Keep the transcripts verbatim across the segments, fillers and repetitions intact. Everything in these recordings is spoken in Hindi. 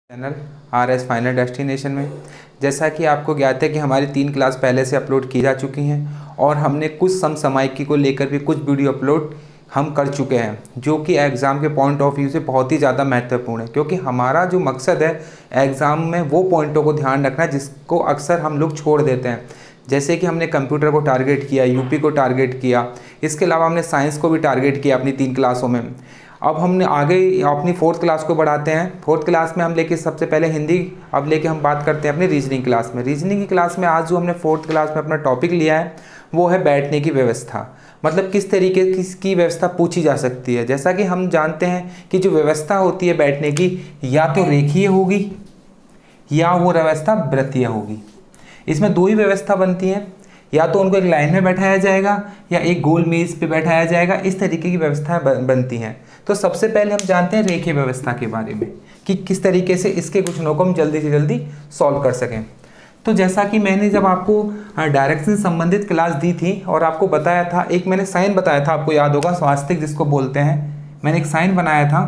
Channel R S final destination में जैसा कि आपको ज्ञात है कि हमारी तीन क्लास पहले से अपलोड की जा चुकी हैं और हमने कुछ समसामयिकी को लेकर भी कुछ वीडियो अपलोड हम कर चुके हैं, जो कि एग्ज़ाम के पॉइंट ऑफ व्यू से बहुत ही ज़्यादा महत्वपूर्ण है, क्योंकि हमारा जो मकसद है एग्ज़ाम में वो पॉइंटों को ध्यान रखना जिसको अक्सर हम लोग छोड़ देते हैं। जैसे कि हमने कंप्यूटर को टारगेट किया, यूपी को टारगेट किया, इसके अलावा हमने साइंस को भी टारगेट किया अपनी तीन क्लासों में। अब हमने आगे अपनी फोर्थ क्लास को बढ़ाते हैं। फोर्थ क्लास में हम लेके सबसे पहले हिंदी, अब लेके हम बात करते हैं अपनी रीजनिंग क्लास में। रीजनिंग की क्लास में आज जो हमने फोर्थ क्लास में अपना टॉपिक लिया है वो है बैठने की व्यवस्था, मतलब किस तरीके की व्यवस्था पूछी जा सकती है। जैसा कि हम जानते हैं कि जो व्यवस्था होती है बैठने की, या तो रेखीय होगी या वो व्यवस्था वृत्तीय होगी। इसमें दो ही व्यवस्था बनती है, या तो उनको एक लाइन में बैठाया जाएगा या एक गोल मेज पे बैठाया जाएगा। इस तरीके की व्यवस्थाएं बनती हैं। तो सबसे पहले हम जानते हैं रेखीय व्यवस्था के बारे में कि किस तरीके से इसके क्वेश्चनों को हम जल्दी से जल्दी सॉल्व कर सकें। तो जैसा कि मैंने जब आपको डायरेक्शन से संबंधित क्लास दी थी और आपको बताया था, एक मैंने साइन बताया था, आपको याद होगा, स्वास्तिक जिसको बोलते हैं, मैंने एक साइन बनाया था,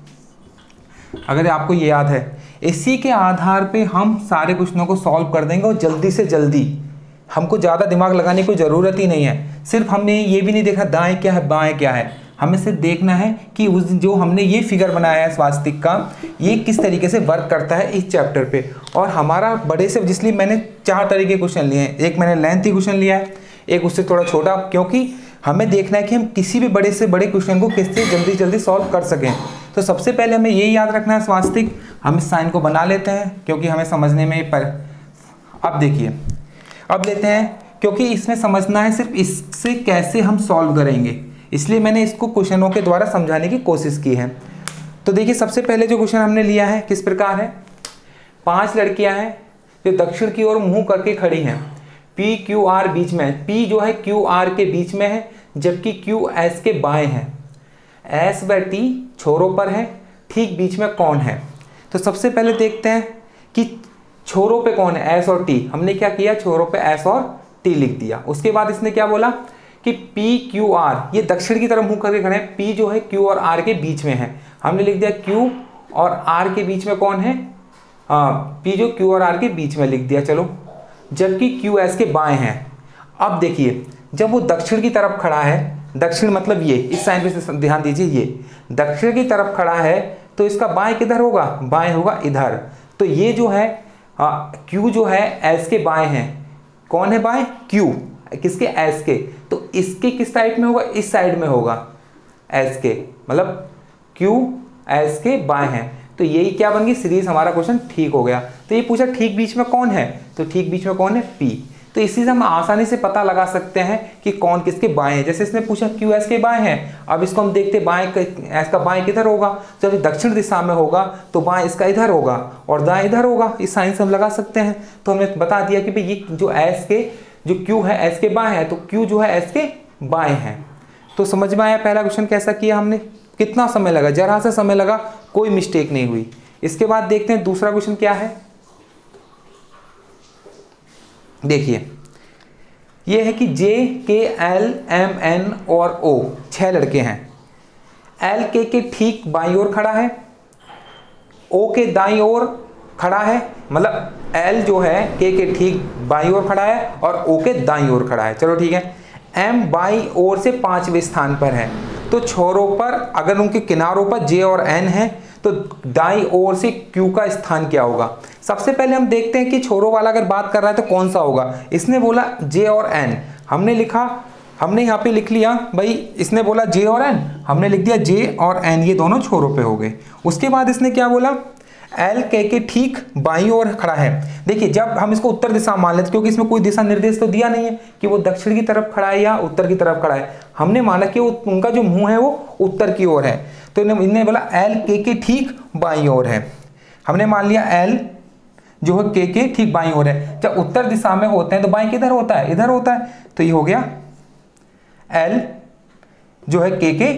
अगर आपको ये याद है। इसी के आधार पे हम सारे क्वेश्चनों को सॉल्व कर देंगे और जल्दी से जल्दी। हमको ज़्यादा दिमाग लगाने की ज़रूरत ही नहीं है। सिर्फ हमने ये भी नहीं देखा दाएं क्या है बाएं क्या है, हमें सिर्फ देखना है कि उस जो हमने ये फिगर बनाया है स्वास्तिक का, ये किस तरीके से वर्क करता है इस चैप्टर पे। और हमारा बड़े से, इसलिए मैंने चार तरीके के क्वेश्चन लिए हैं। एक मैंने लेंथी क्वेश्चन लिया है, एक उससे थोड़ा छोटा, क्योंकि हमें देखना है कि हम किसी भी बड़े से बड़े क्वेश्चन को किससे जल्दी जल्दी सॉल्व कर सकें। तो सबसे पहले हमें ये याद रखना है स्वास्तिक। हम इस साइन को बना लेते हैं क्योंकि हमें समझने में पर अब देखिए, अब लेते हैं क्योंकि इसमें समझना है सिर्फ इससे कैसे हम सॉल्व करेंगे, इसलिए मैंने इसको क्वेश्चनों के द्वारा समझाने की कोशिश की है। तो देखिए सबसे पहले जो क्वेश्चन हमने लिया है किस प्रकार है। पांच लड़कियां हैं जो दक्षिण की ओर मुंह करके खड़ी हैं। पी क्यू आर बीच में है, पी जो है क्यू आर के बीच में है, जबकि क्यू एस के बाएं है। एस व टी छोरों पर है, ठीक बीच में कौन है। तो सबसे पहले देखते हैं कि छोरों पे कौन है, एस और टी। हमने क्या किया, छोरों पे एस और टी लिख दिया। उसके बाद इसने क्या बोला कि पी क्यू आर, ये दक्षिण की तरफ मुंह करके खड़े हैं, पी जो है क्यू और आर के बीच में है। हमने लिख दिया क्यू और आर के बीच में कौन है, हाँ पी जो क्यू और आर के बीच में लिख दिया, चलो, जबकि क्यू एस के बाएं हैं। अब देखिए जब वो दक्षिण की तरफ खड़ा है, दक्षिण मतलब ये, इस साइन पे ध्यान दीजिए, ये दक्षिण की तरफ खड़ा है, तो इसका बाएं किधर होगा, बाएं होगा इधर। तो ये जो है क्यू जो है एस के बाएं हैं, कौन है बाएं, क्यू, किसके, एस के। तो इसके किस साइड में होगा, इस साइड में होगा, एस के, मतलब क्यू एस के बाएं हैं। तो यही क्या बन गई सीरीज, हमारा क्वेश्चन ठीक हो गया। तो ये पूछा ठीक बीच में कौन है, तो ठीक बीच में कौन है, पी। तो इसी से हम आसानी से पता लगा सकते हैं कि कौन किसके बाएं हैं। जैसे इसने पूछा क्यू एस के बाएं हैं, अब इसको हम देखते बाएं, एस का बाएं किधर होगा, जब दक्षिण दिशा में होगा तो बाएं इसका इधर होगा और दाएं इधर होगा। इस साइन से हम लगा सकते हैं। तो हमने बता दिया कि भाई ये जो एस के, जो क्यू है एस के बाएं है, तो क्यू जो है एस के बाएं है। तो समझ में आया पहला क्वेश्चन कैसा किया हमने, कितना समय लगा, जरा सा समय लगा, कोई मिस्टेक नहीं हुई। इसके बाद देखते हैं दूसरा क्वेश्चन क्या है। देखिए ये है कि जे के एल एम एन और ओ, छह लड़के हैं। एल के के ठीक बाईं ओर खड़ा है, ओ के दाईं ओर खड़ा है, मतलब एल जो है के के ठीक बाईं ओर खड़ा है और ओ के दाईं ओर खड़ा है, चलो ठीक है। एम बाईं ओर से पांचवें स्थान पर है। तो छोरों पर अगर उनके किनारों पर जे और एन है, तो दाईं ओर से क्यू का स्थान क्या होगा। सबसे पहले हम देखते हैं कि छोरों वाला अगर बात कर रहा है तो कौन सा होगा। इसने बोला जे और एन, हमने लिखा, हमने यहाँ पे लिख लिया भाई, इसने बोला जे और एन, हमने लिख दिया जे और एन, ये दोनों छोरों पे हो गए। उसके बाद इसने क्या बोला, एल के के ठीक बाईं ओर खड़ा है। देखिए जब हम इसको उत्तर दिशा मान लेते, क्योंकि इसमें कोई दिशा निर्देश तो दिया नहीं है कि वो दक्षिण की तरफ खड़ा है या उत्तर की तरफ खड़ा है, हमने माना कि उनका जो मुंह है वो उत्तर की ओर है। तो इन्हें बोला एल के के ठीक बाईं ओर है, हमने मान लिया एल जो है के के ठीक बाईं ओर है। जब उत्तर दिशा में होते हैं तो बाईं किधर होता है, इधर होता है। तो ये हो गया एल जो है के के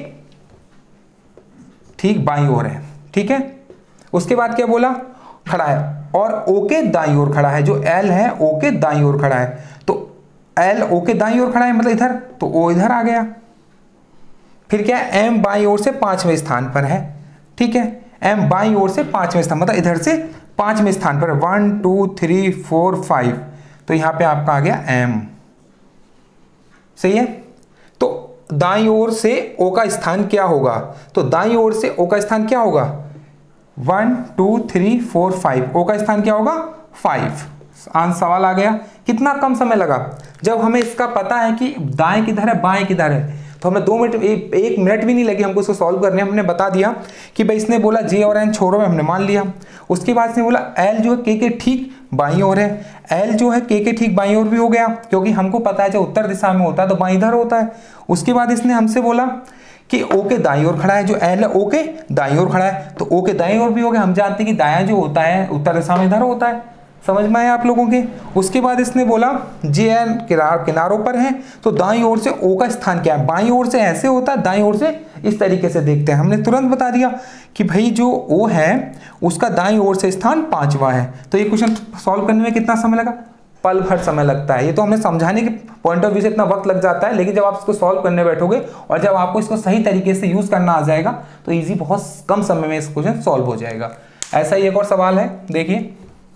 ठीक बाईं ओर है, ठीक है। उसके बाद क्या बोला, खड़ा है और ओ के दाईं ओर खड़ा है, जो एल है ओ के दाईं ओर खड़ा है। तो एल ओ के दाईं ओर खड़ा है मतलब इधर, तो ओ इधर आ गया। फिर क्या, एम बाईं ओर से पांचवें स्थान पर है, ठीक है। एम बाईं ओर से पांचवें स्थान, मतलब इधर से पांचवें स्थान पर, one two three four five, तो यहां पे आपका आ गया एम। सही है। तो दाईं ओर से ओ का स्थान क्या होगा, तो दाईं ओर से ओ का स्थान क्या होगा, one two three four five, O का स्थान क्या होगा फाइव। आंसर सवाल आ गया। कितना कम समय लगा, जब हमें इसका पता है कि दाएं किधर है बाएं किधर है, तो हमें दो मिनट एक, एक मिनट भी नहीं लगे हमको इसको सॉल्व करने। हमने बता दिया कि भाई इसने बोला जे और एन छोड़ो में, हमने मान लिया। उसके बाद इसने बोला एल जो है के के ठीक बाईं ओर है, एल जो है के के ठीक बाईं ओर भी हो गया, क्योंकि हमको पता है जब उत्तर दिशा में होता है तो बाईं इधर होता है। उसके बाद इसने हमसे बोला कि ओ के दाईं ओर खड़ा है, जो एल है ओ के दाईं ओर खड़ा है, तो ओ के दाईं ओर भी हो गया। हम जानते हैं कि दायां जो होता है उत्तर दिशा में इधर होता है, समझ में आया आप लोगों के। उसके बाद इसने बोला जे एन किनार किनारों पर है, तो दाईं ओर से ओ का स्थान क्या है, बाईं ओर से ऐसे होता है, दाईं ओर से इस तरीके से देखते हैं। हमने तुरंत बता दिया कि भाई जो ओ है उसका दाईं ओर से स्थान पांचवा है। तो ये क्वेश्चन सॉल्व करने में कितना समय लगा, पल भर समय लगता है। ये तो हमें समझाने के पॉइंट ऑफ व्यू से इतना वक्त लग जाता है, लेकिन जब आप इसको सॉल्व करने बैठोगे और जब आपको इसको सही तरीके से यूज करना आ जाएगा तो इजी बहुत कम समय में इस क्वेश्चन सॉल्व हो जाएगा। ऐसा ही एक और सवाल है, देखिए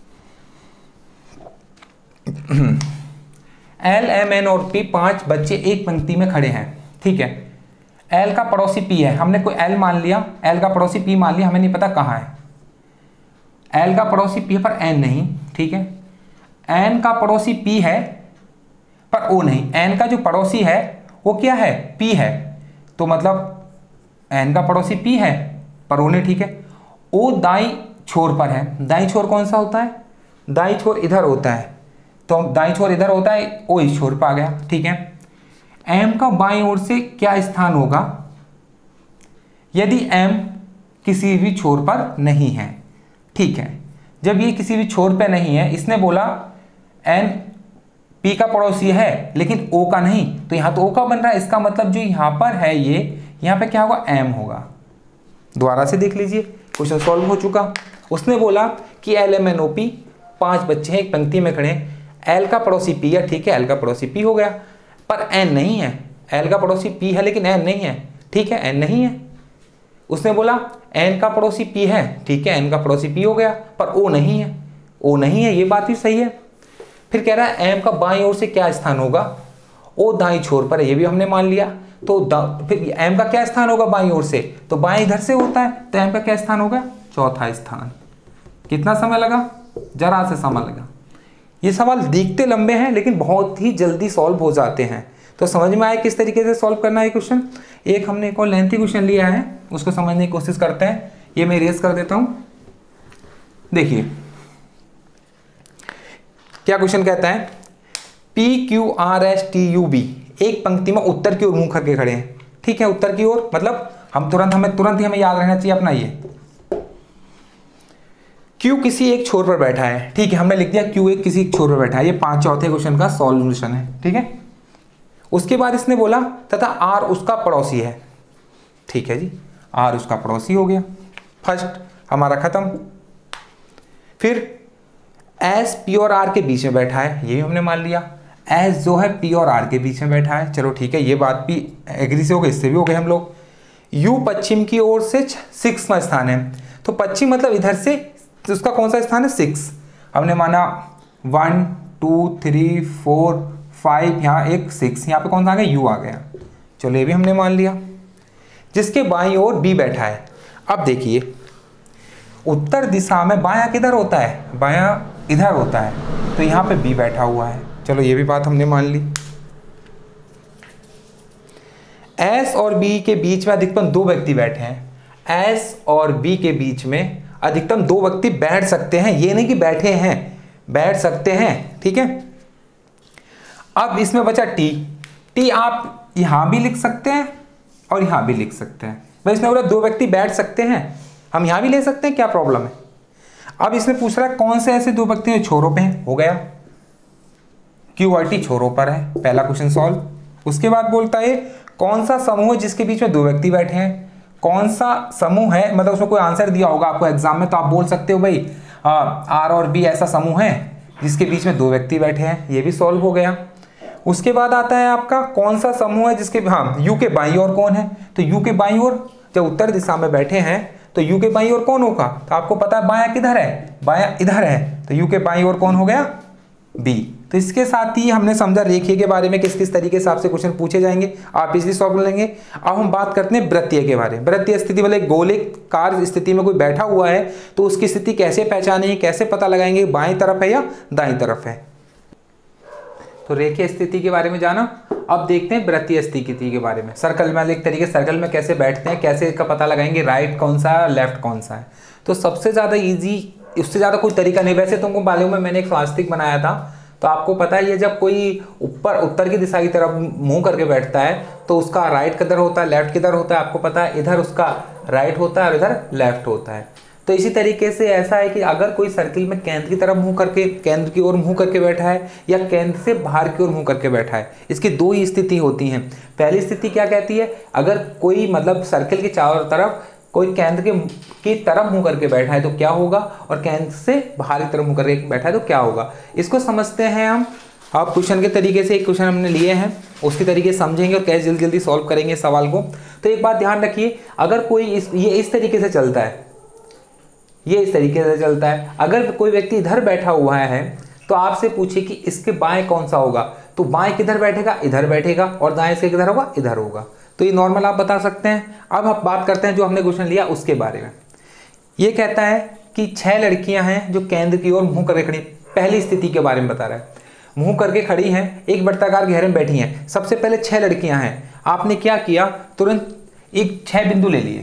एल एम एन और पी, पांच बच्चे एक पंक्ति में खड़े हैं, ठीक है। एल का पड़ोसी पी है, हमने कोई एल मान लिया, एल का पड़ोसी पी मान लिया, हमें नहीं पता कहाँ है। एल का पड़ोसी पी है पर एन नहीं, ठीक है। एन का पड़ोसी पी है पर ओ नहीं, एन का जो पड़ोसी है वो क्या है, पी है, तो मतलब एन का पड़ोसी पी है पर ओ नहीं, ठीक है। ओ दाई छोर पर है, दाई छोर कौन सा होता है, दाई छोर इधर होता है, तो दाई छोर इधर होता है, ओ इस छोर पर आ गया, ठीक है। एम का बाईं ओर से क्या स्थान होगा यदि एम किसी भी छोर पर नहीं है, ठीक है। जब ये किसी भी छोर पे नहीं है, इसने बोला एन पी का पड़ोसी है लेकिन ओ का नहीं, तो यहां तो ओ का बन रहा है, इसका मतलब जो यहां पर है ये, यहां पे क्या होगा, एम होगा। दोबारा से देख लीजिए, क्वेश्चन सॉल्व हो चुका। उसने बोला कि L M N O P, पांच बच्चे हैं एक पंक्ति में खड़े, एल का पड़ोसी पी है, ठीक है, एल का पड़ोसी पी हो गया, पर एन नहीं है। एल का पड़ोसी पी है लेकिन एन नहीं है, ठीक है, एन नहीं है। उसने बोला एन का पड़ोसी पी है, ठीक है, एन का पड़ोसी पी हो गया, पर ओ नहीं है, ओ नहीं है, ये बात भी सही है। फिर कह रहा है एम का बाईं ओर से क्या स्थान होगा, ओ दाईं छोर पर है, ये भी हमने मान लिया। तो फिर एम का क्या स्थान होगा बाईं ओर से, तो बाईं इधर से होता है, तो एम का क्या स्थान होगा, चौथा स्थान। कितना समय लगा, जरा से समय लगा। ये सवाल दिखते लंबे हैं लेकिन बहुत ही जल्दी सॉल्व हो जाते हैं। तो समझ में आया किस तरीके से सॉल्व करना है क्वेश्चन। एक हमने एक और लेंथी क्वेश्चन लिया है, उसको समझने की कोशिश करते हैं। ये मैं इरेज कर देता हूं। देखिए क्या क्वेश्चन कहता है, P Q R S T U B एक पंक्ति में उत्तर की ओर मुंह करके खड़े हैं, ठीक है, उत्तर की ओर, मतलब हम तुरंत हमें तुरंत ही हमें याद रहना चाहिए अपना ये क्यू किसी एक छोर पर बैठा है, ठीक है, हमने लिख दिया क्यू एक किसी एक छोर पर बैठा है। ये पांच चौथे क्वेश्चन का सॉल्यूशन है, ठीक है। उसके बाद इसने बोला तथा आर उसका पड़ोसी है, ठीक है जी, आर उसका पड़ोसी हो गया, फर्स्ट हमारा खत्म। फिर एस पी और आर के बीच में बैठा है, ये भी हमने मान लिया। एस जो है पी और आर के बीच में बैठा है, चलो ठीक है, ये बात भी एग्री से हो गई, इससे भी हो गए हम लोग। यू पश्चिम की ओर से सिक्सवां स्थान है, तो पश्चिम मतलब इधर से तो उसका कौन सा स्थान है, सिक्स। हमने माना one two three four five, यहाँ एक सिक्स, यहाँ पे कौन सा आ गया, यू आ गया, चलो ये भी हमने मान लिया। जिसके बाईं ओर बी बैठा है। अब देखिए उत्तर दिशा में बायां किधर होता है, बायां इधर होता है, तो यहाँ पे बी बैठा हुआ है, चलो ये भी बात हमने मान ली। एस और बी के बीच में अधिकतम दो व्यक्ति बैठे हैं, एस और बी के बीच में अधिकतम दो व्यक्ति बैठ सकते हैं, ये नहीं कि बैठे हैं, बैठ सकते हैं, ठीक है। अब इसमें बचा टी, टी आप यहां भी लिख सकते हैं और यहां भी लिख सकते हैं। भाई इसमें बोला दो व्यक्ति बैठ सकते हैं, हम यहां भी ले सकते हैं, क्या प्रॉब्लम है। अब इसमें पूछ रहा है कौन से ऐसे दो व्यक्ति हैं छोरों पे हैं, हो गया, क्यू और टी छोरों पर है, पहला क्वेश्चन सॉल्व। उसके बाद बोलता है कौन सा समूह है जिसके बीच में दो व्यक्ति बैठे हैं, कौन सा समूह है, मतलब उसमें कोई आंसर दिया होगा आपको एग्जाम में, तो आप बोल सकते हो भाई आर और बी ऐसा समूह है जिसके बीच में दो व्यक्ति बैठे हैं, ये भी सॉल्व हो गया। उसके बाद आता है आपका कौन सा समूह है जिसके, हाँ, यू के बाईं ओर कौन है, तो यू के बाईं ओर जब उत्तर दिशा में बैठे हैं तो यू के बाईं ओर कौन होगा, तो आपको पता है बायां किधर है, बायां इधर है, तो यू के बाईं ओर कौन हो गया, बी। तो इसके साथ ही हमने समझा रेखीय के बारे में किस किस तरीके से आपसे क्वेश्चन पूछे जाएंगे, आप इजीली सॉल्व कर लेंगे। अब हम बात करते हैं वृत्तीय के बारे में। वृत्तीय स्थिति मतलब गोलाकार स्थिति में कोई बैठा हुआ है तो उसकी स्थिति कैसे पहचानेंगे, कैसे पता लगाएंगे बाएं तरफ है या दाईं तरफ है। तो रेखीय स्थिति के बारे में जाना। अब देखते हैं वृत्तीय स्थिति के बारे में। सर्कल में एक तरीके सर्कल में कैसे बैठते हैं, कैसे इसका पता लगाएंगे राइट कौन सा है लेफ्ट कौन सा है। तो सबसे ज़्यादा ईजी, उससे ज़्यादा कोई तरीका नहीं। वैसे तुमको मालूम है मैंने एक स्वास्तिक बनाया था, तो आपको पता है ये जब कोई ऊपर उत्तर की दिशा की तरफ मुंह करके बैठता है तो उसका राइट किधर होता है, लेफ्ट किधर होता है, आपको पता है इधर उसका राइट होता है और इधर लेफ्ट होता है। तो इसी तरीके से ऐसा है कि अगर कोई सर्किल में केंद्र की तरफ मुंह करके, केंद्र की ओर मुंह करके बैठा है या केंद्र से बाहर की ओर मुंह करके बैठा है, इसकी दो ही स्थिति होती हैं। पहली स्थिति क्या कहती है, अगर कोई मतलब सर्किल के चारों तरफ कोई केंद्र के की तरफ मुंह करके बैठा है तो क्या होगा, और केंद्र से बाहर की तरफ मुंह करके बैठा है तो क्या होगा। इसको समझते हैं हम। आप क्वेश्चन के तरीके से एक क्वेश्चन हमने लिए हैं, उसके तरीके समझेंगे और कैसे जल्दी जल्दी सॉल्व करेंगे सवाल को। तो एक बात ध्यान रखिए, अगर कोई इस ये इस तरीके से चलता है, ये इस तरीके से चलता है, अगर कोई व्यक्ति इधर बैठा हुआ है तो आपसे पूछे कि इसके बाएं कौन सा होगा, तो बाएं किधर बैठेगा, इधर बैठेगा, और दाएं से किधर होगा, इधर होगा। तो ये नॉर्मल आप बता सकते हैं। अब हम बात करते हैं जो हमने क्वेश्चन लिया उसके बारे में। ये कहता है कि छह लड़कियां हैं जो केंद्र की ओर मुंह करके खड़ी, पहली स्थिति के बारे में बता रहा है, मुंह करके खड़ी हैं, एक वृत्ताकार घेरे में बैठी हैं। सबसे पहले छह लड़कियां हैं, आपने क्या किया, तुरंत एक छह बिंदु ले लिए,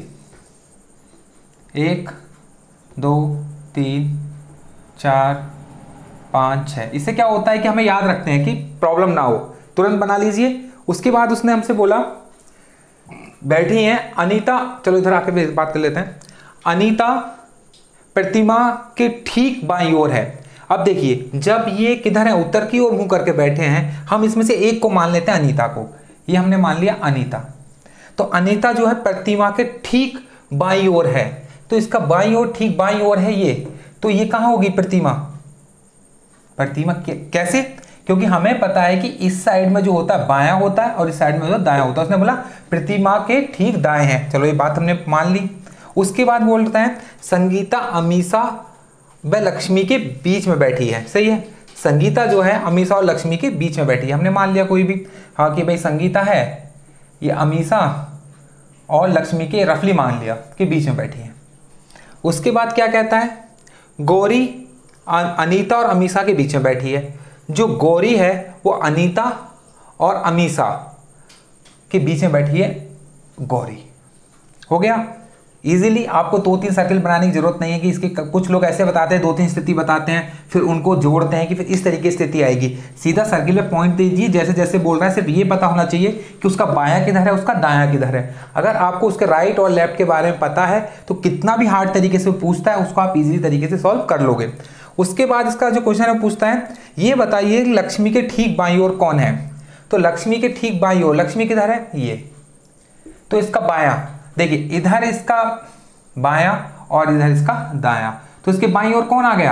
एक दो तीन चार पाँच छः। इससे क्या होता है कि हमें याद रखते हैं कि प्रॉब्लम ना हो, तुरंत बना लीजिए। उसके बाद उसने हमसे बोला बैठी हैं अनीता, चलो इधर आके बात कर लेते हैं। अनीता प्रतिमा के ठीक बाईं ओर है। अब देखिए जब ये किधर है, उत्तर की ओर मुंह करके बैठे हैं, हम इसमें से एक को मान लेते हैं अनीता को, ये हमने मान लिया अनीता। तो अनीता जो है प्रतिमा के ठीक बाईं ओर है, तो इसका बाईं ओर ठीक बाईं ओर है ये, तो ये कहाँ होगी प्रतिमा, प्रतिमा कैसे, क्योंकि हमें पता है कि इस साइड में जो होता है बायां होता है और इस साइड में जो दायां होता है। उसने बोला प्रतिमा के ठीक दाएं हैं, चलो ये बात हमने मान ली। उसके बाद बोलते हैं संगीता अमीषा व लक्ष्मी के बीच में बैठी है, सही है। संगीता जो है अमीषा और लक्ष्मी के बीच में बैठी है, हमने मान लिया कोई भी, हाँ कि भाई संगीता है ये अमीषा और लक्ष्मी के रफली मान लिया कि बीच में बैठी है। उसके बाद क्या कहता है, गौरी अनीता और अमीषा के बीच में बैठी है। जो गौरी है वो अनीता और अमीषा के बीच में बैठी है, गौरी हो गया। इजीली आपको दो तीन सर्किल बनाने की जरूरत नहीं है कि इसके, कुछ लोग ऐसे बताते हैं दो तीन स्थिति बताते हैं फिर उनको जोड़ते हैं कि फिर इस तरीके की स्थिति आएगी। सीधा सर्किल में पॉइंट दीजिए, जैसे जैसे बोल रहा है सिर्फ ये पता होना चाहिए कि उसका बायां किधर है, उसका दायां किधर है। अगर आपको उसके राइट और लेफ्ट के बारे में पता है तो कितना भी हार्ड तरीके से पूछता है उसको आप इजीली तरीके से सॉल्व कर लोगे। उसके बाद इसका जो क्वेश्चन है पूछता है, ये बताइए लक्ष्मी के ठीक बाईं ओर कौन है। तो लक्ष्मी के ठीक बाईं ओर, लक्ष्मी किधर है, ये, तो इसका बायां, देखिए इधर इसका बायां और इधर इसका दायां, तो इसके बाईं ओर कौन आ गया,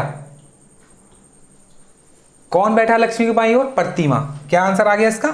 कौन बैठा लक्ष्मी के बाईं ओर, प्रतिमा। क्या आंसर आ गया इसका,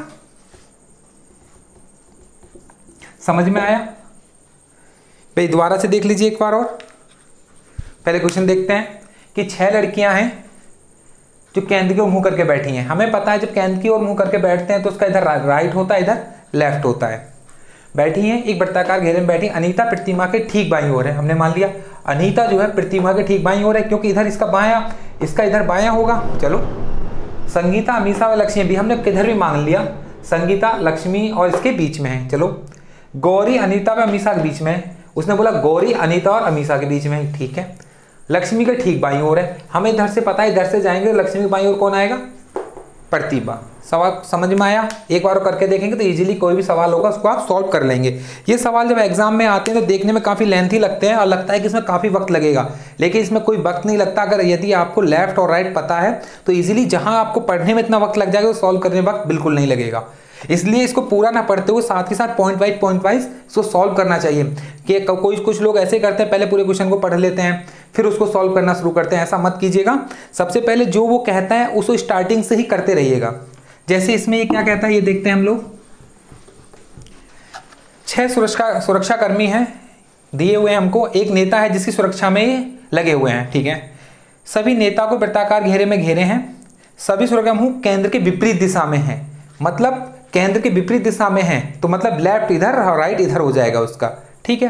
समझ में आया भाई। दोबारा से देख लीजिए एक बार और, पहले क्वेश्चन देखते हैं कि छह लड़कियां हैं जो केंद्र की ओर मुंह करके बैठी हैं। हमें पता है जब केंद्र की ओर मुंह करके बैठते हैं तो उसका इधर राइट होता है, इधर लेफ्ट होता है। बैठी हैं एक वृत्ताकार घेरे में बैठी, अनीता प्रतिमा के ठीक बाईं ओर है, हमने मान लिया अनीता जो है प्रतिमा के ठीक बाईं ओर है क्योंकि इधर इसका बायां, इसका इधर बायां होगा। चलो संगीता अमीषा व लक्ष्मी भी हमने किधर भी मान लिया, संगीता लक्ष्मी और इसके बीच में है। चलो गौरी अनीता व अमीषा के बीच में है, उसने बोला गौरी अनीता और अमीषा के बीच में है, ठीक है। लक्ष्मी के ठीक बाईं ओर है, हमें इधर से पता है इधर से जाएंगे लक्ष्मी के बाईं ओर कौन आएगा, प्रतिभा। सवाल समझ में आया, एक बार करके देखेंगे तो इजीली कोई भी सवाल होगा उसको आप सॉल्व कर लेंगे। ये सवाल जब एग्जाम में आते हैं तो देखने में काफ़ी लेंथी लगते हैं और लगता है कि इसमें काफ़ी वक्त लगेगा, लेकिन इसमें कोई वक्त नहीं लगता। अगर यदि आपको लेफ्ट और राइट पता है तो इजीली जहां आपको पढ़ने में इतना वक्त लग जाएगा तो सॉल्व करने में वक्त बिल्कुल नहीं लगेगा। इसलिए इसको पूरा ना पढ़ते हुए साथ ही साथ पॉइंट वाइज पॉइंट वाइज इसको सॉल्व करना चाहिए। कि कोई कुछ लोग ऐसे करते हैं पहले पूरे क्वेश्चन को पढ़ लेते हैं फिर उसको सॉल्व करना शुरू करते हैं, ऐसा मत कीजिएगा। सबसे पहले जो वो कहता है उसको स्टार्टिंग से ही करते रहिएगा। जैसे इसमें ये क्या कहता है ये देखते हैं हम लोग। छह सुरक्षा सुरक्षाकर्मी हैं, दिए हुए हैं हमको, एक नेता है जिसकी सुरक्षा में ये लगे हुए हैं, ठीक है। सभी नेता को वृत्ताकार घेरे में घेरे हैं, सभी सुरक्षा समूह केंद्र के विपरीत दिशा में है, मतलब केंद्र के विपरीत दिशा में है, तो मतलब लेफ्ट इधर और राइट इधर हो जाएगा उसका, ठीक है।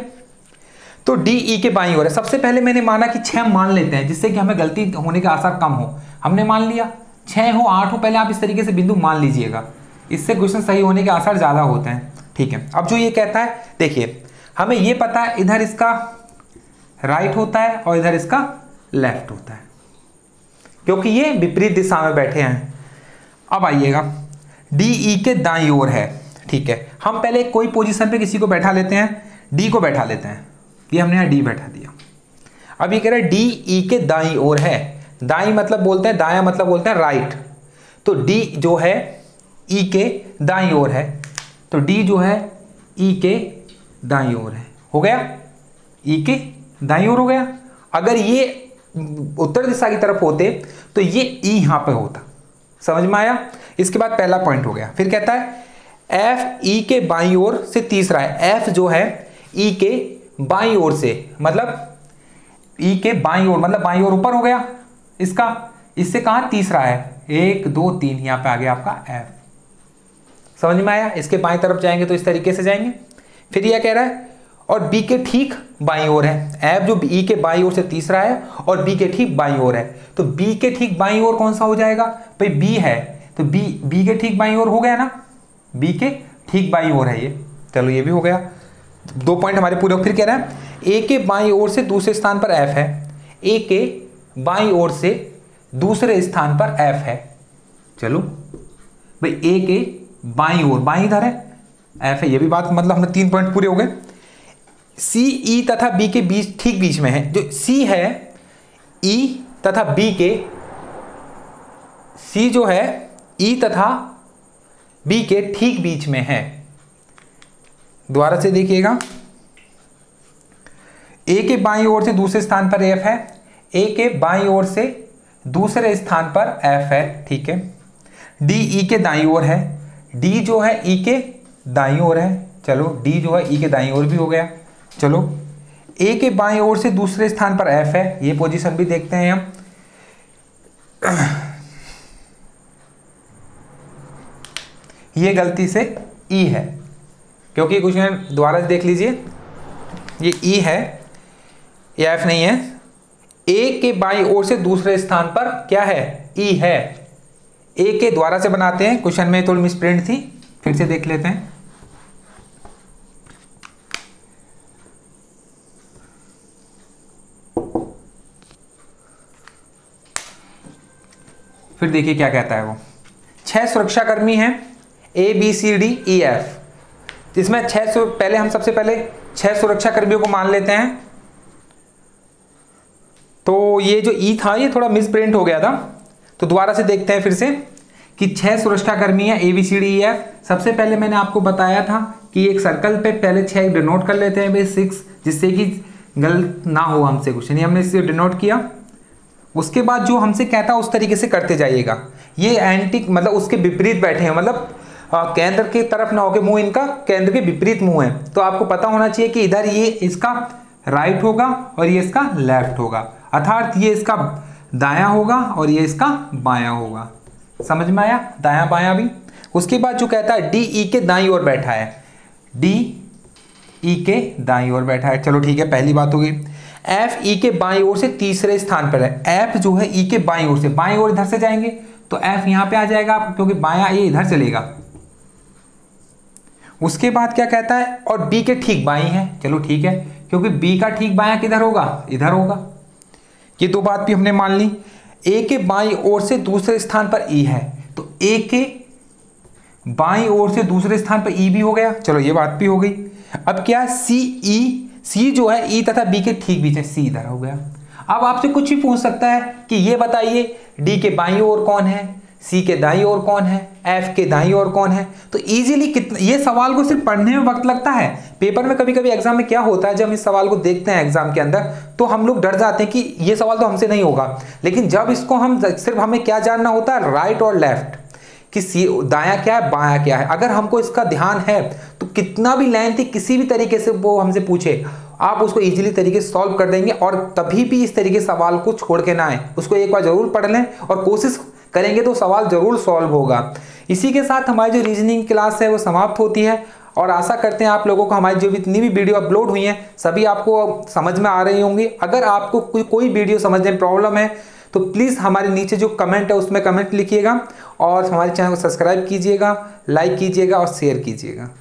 तो डी ई के बाईं ओर है। सबसे पहले मैंने माना कि छह मान लेते हैं जिससे कि हमें गलती होने के आसार कम हो। हमने मान लिया छह हो आठ हो, पहले आप इस तरीके से बिंदु मान लीजिएगा, इससे क्वेश्चन सही होने के आसार ज़्यादा होते हैं, ठीक है। अब जो ये कहता है, देखिए हमें ये पता है इधर इसका राइट होता है और इधर इसका लेफ्ट होता है, क्योंकि ये विपरीत दिशा में बैठे हैं। अब आइएगा डी ई के दाईं ओर है, ठीक है। हम पहले कोई पोजीशन पे किसी को बैठा लेते हैं, डी को बैठा लेते हैं, ये हमने यहाँ डी बैठा दिया। अब ये कह रहा है डी ई के दाईं ओर है, दाईं मतलब बोलते हैं, दायां मतलब बोलते हैं राइट, तो डी जो है ई के दाईं ओर है, तो डी जो है ई के दाईं ओर है, हो गया, ई के दाईं ओर हो गया। अगर ये उत्तर दिशा की तरफ होते तो ये ई यहां पे होता, समझ में आया। इसके बाद पहला पॉइंट हो गया। फिर कहता है एफ ई के बाईं ओर से तीसरा है, एफ जो है ई के बाईं ओर से, मतलब ई के बाईं ओर मतलब बाईं ओर ऊपर हो गया इसका, इससे कहां तीसरा है, एक दो तीन, यहां पे आ गया आपका एफ, समझ में आया। इसके बाईं तरफ जाएंगे तो इस तरीके से जाएंगे। फिर यह कह रहा है और बी के ठीक बाईं ओर है, एफ जो ई के बाईं ओर से तीसरा है और बी के ठीक बाईं ओर है, तो बी के ठीक बाईं ओर कौन सा हो जाएगा भाई, बी है, तो बी बी के ठीक बाईं ओर हो गया ना, बी के ठीक बाईं ओर है ये, चलो ये भी हो गया, दो पॉइंट हमारे पूरे। फिर कह रहा है ए के बाईं ओर से दूसरे स्थान पर एफ है, ए के बाईं ओर से दूसरे स्थान पर एफ है, चलो भाई ए के बाईं ओर, बाईं इधर है, एफ है, ये भी बात मतलब हमने तीन पॉइंट पूरे हो गए। सी ई तथा बी के बीच ठीक बीच में है, जो सी है ई तथा बी के, सी जो है ई तथा बी के ठीक बीच में है। दोबारा से देखिएगा, ए के बाईं ओर से दूसरे स्थान पर एफ है, ए के बाईं ओर से दूसरे स्थान पर एफ है, ठीक है। डी ई के दाईं ओर है, डी जो है ई के दाईं ओर है, चलो डी जो है ई के दाईं ओर भी हो गया। चलो ए के बाईं ओर से दूसरे स्थान पर एफ है, ये पोजीशन भी देखते हैं हम। ये गलती से ई है, क्योंकि क्वेश्चन दोबारा देख लीजिए, ये ई है, ये एफ नहीं है। ए के बाईं ओर से दूसरे स्थान पर क्या है, ई है। ए के द्वारा से बनाते हैं, क्वेश्चन में थोड़ी मिसप्रिंट थी, फिर से देख लेते हैं। फिर देखिए क्या कहता है वो, छह सुरक्षाकर्मी हैं A B C D E F, इसमें छह सौ पहले हम सबसे पहले छह सुरक्षाकर्मियों को मान लेते हैं। तो ये जो ई था ये थोड़ा मिसप्रिंट हो गया था, तो दोबारा से देखते हैं फिर से कि छह सुरक्षाकर्मी हैं A B C D E F. सबसे पहले मैंने आपको बताया था कि एक सर्कल पे पहले छह डिनोट कर लेते हैं भाई सिक्स, जिससे कि गलत ना हो हमसे क्वेश्चन, ये हमने इसे डिनोट किया। उसके बाद जो हमसे कहता है उस तरीके से करते जाइएगा। ये एंटी मतलब उसके विपरीत बैठे हैं, मतलब आ, केंद्र की तरफ ना होके मुंह इनका केंद्र के विपरीत मुंह है, तो आपको पता होना चाहिए कि इधर ये इसका राइट होगा और ये इसका लेफ्ट होगा, अर्थात ये इसका दायां होगा और ये इसका बायां होगा। समझ में आया, दायां बायां भी। उसके बाद जो कहता है डी ई के दाईं ओर बैठा है, डी ई के दाईं ओर बैठा है, चलो ठीक है, पहली बात होगी। एफ ई के बाईं ओर से तीसरे स्थान पर है, एफ जो है ई के बाईं ओर से, बाईं ओर इधर से जाएंगे तो एफ यहां पे आ जाएगा क्योंकि बायां ये इधर चलेगा। उसके बाद क्या कहता है और बी के ठीक बाईं है, चलो ठीक है, क्योंकि बी का ठीक बायां किधर होगा, इधर होगा। ये दो बात भी हमने मान ली। ए के बाईं ओर से दूसरे स्थान पर ई है, तो ए के बाईं ओर से दूसरे स्थान पर ई भी हो गया, चलो ये बात भी हो गई। अब क्या सी ई, सी जो है ई तथा बी के ठीक बीच है, सी इधर हो गया। अब आपसे कुछ भी पूछ सकता है कि ये बताइए डी के बाईं ओर कौन है, सी के दाईं ओर कौन है, एफ के दाईं ओर कौन है। तो इजीली कितना, ये सवाल को सिर्फ पढ़ने में वक्त लगता है, पेपर में कभी कभी एग्जाम में क्या होता है, जब हम इस सवाल को देखते हैं एग्जाम के अंदर तो हम लोग डर जाते हैं कि ये सवाल तो हमसे नहीं होगा, लेकिन जब इसको हम सिर्फ हमें क्या जानना होता है, राइट और लेफ्ट, कि सी दायां क्या है बायां क्या है। अगर हमको इसका ध्यान है तो कितना भी लेंथी किसी भी तरीके से वो हमसे पूछे, आप उसको ईजिली तरीके से सॉल्व कर देंगे और कभी भी इस तरीके सवाल को छोड़ के ना आए, उसको एक बार जरूर पढ़ लें और कोशिश करेंगे तो सवाल जरूर सॉल्व होगा। इसी के साथ हमारी जो रीजनिंग क्लास है वो समाप्त होती है और आशा करते हैं आप लोगों को हमारी जो भी इतनी भी वीडियो अपलोड हुई हैं सभी आपको समझ में आ रही होंगी। अगर आपको कोई कोई वीडियो समझने में प्रॉब्लम है तो प्लीज़ हमारे नीचे जो कमेंट है उसमें कमेंट लिखिएगा और हमारे चैनल को सब्सक्राइब कीजिएगा, लाइक कीजिएगा और शेयर कीजिएगा।